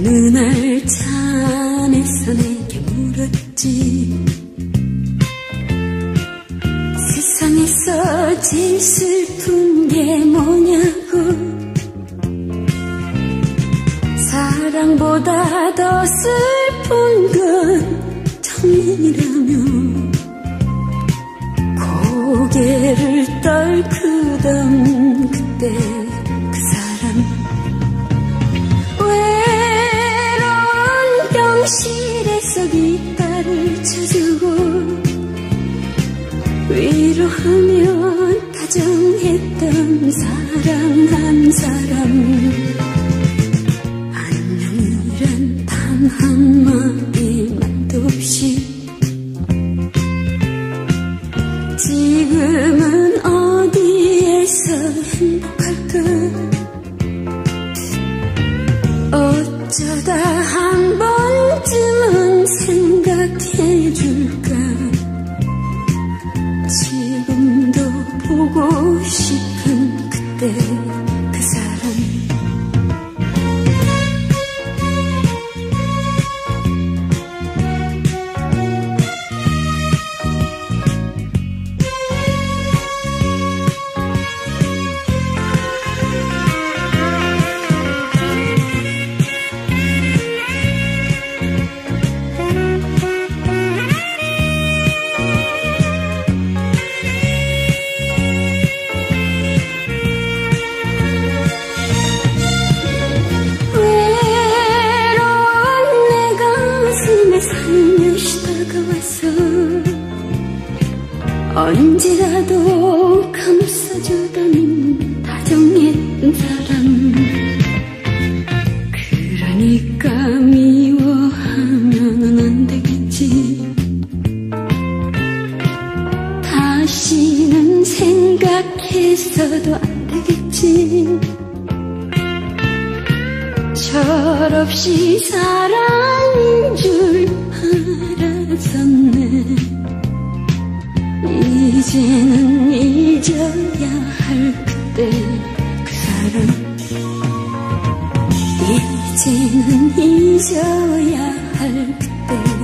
그날 차 안에서 내게 물었지. 세상에서 제일 슬픈 게 뭐냐고. 사랑보다 더 슬픈 건 정이라며 고개를 떨크던 그때 그 사람 외로운 병실에서 깃발을 쳐주고 위로하며 다정했던 사랑 한 사람. 안녕이란 단 한마디만도 없이 지금은 어디에서 행복할까. 어쩌다 한 번쯤은 생각해줄까. 지금도 보고 싶은 그때 그 사람. 살며시 다가와서 언제라도 감싸주던 다정했던 사람. 그러니까 미워하면은 안 되겠지. 다시는 생각해서도 안 되겠지. 철없이 사랑인 줄 알았었네. 이제는 잊어야 할 그때 그 사람. 이제는 잊어야 할 그때